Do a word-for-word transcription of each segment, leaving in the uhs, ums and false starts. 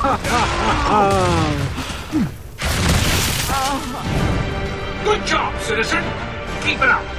Good job, citizen. Keep it up.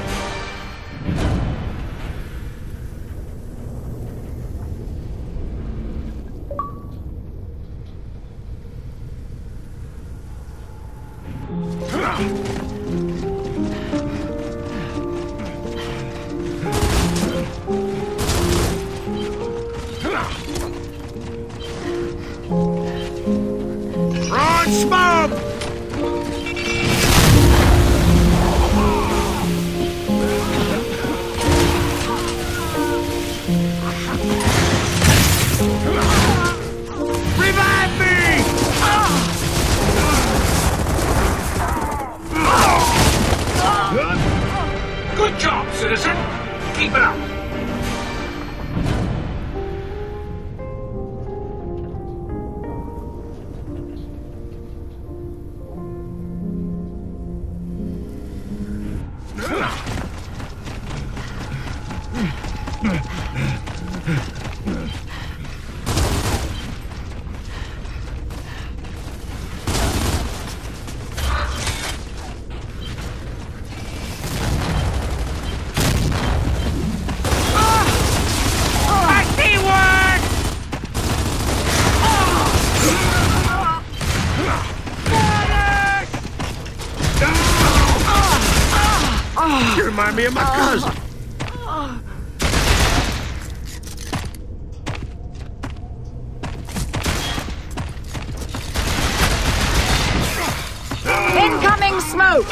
Smoke! Revive me! Good job, citizen. Keep it up. You remind me of my cousin. Incoming smoke!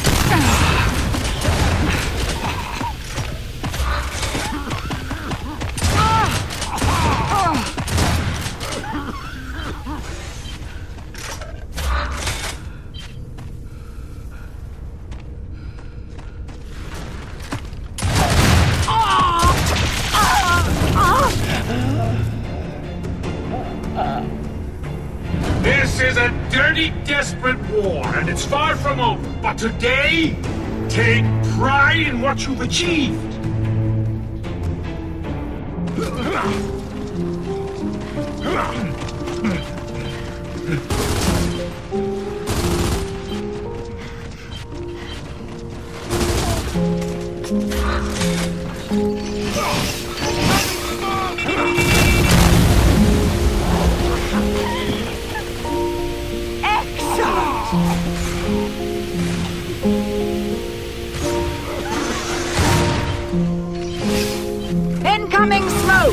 This is a dirty, desperate war, and it's far from over. But today, take pride in what you've achieved. Incoming smoke!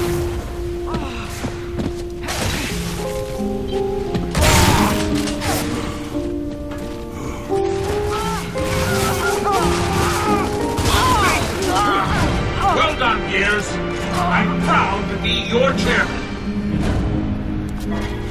Well done, Gears. I'm proud to be your chairman.